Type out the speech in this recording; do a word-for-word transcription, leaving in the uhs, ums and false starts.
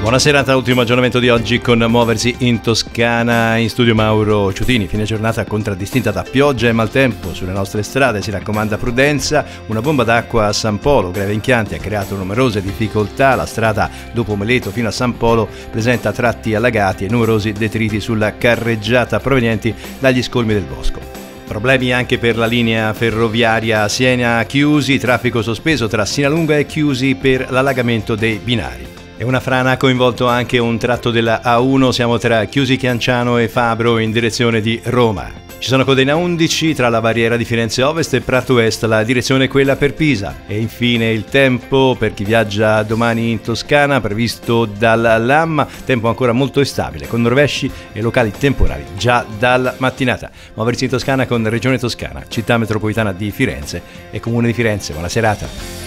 Buona serata, ultimo aggiornamento di oggi con Muoversi in Toscana. In studio Mauro Ciutini. Fine giornata contraddistinta da pioggia e maltempo sulle nostre strade, si raccomanda prudenza. Una bomba d'acqua a San Polo, greve impianti, ha creato numerose difficoltà. La strada dopo Meleto fino a San Polo presenta tratti allagati e numerosi detriti sulla carreggiata provenienti dagli scolmi del bosco. Problemi anche per la linea ferroviaria Siena Chiusi, traffico sospeso tra Sinalunga e Chiusi per l'allagamento dei binari. E una frana ha coinvolto anche un tratto della A uno, siamo tra Chiusi Chianciano e Fabro in direzione di Roma. Ci sono code in A undici tra la barriera di Firenze Ovest e Prato Est, la direzione è quella per Pisa. E infine il tempo per chi viaggia domani in Toscana, previsto dalla Lamma, tempo ancora molto instabile, con rovesci e locali temporali già dalla mattinata. Muoversi in Toscana con Regione Toscana, città metropolitana di Firenze e Comune di Firenze. Buona serata.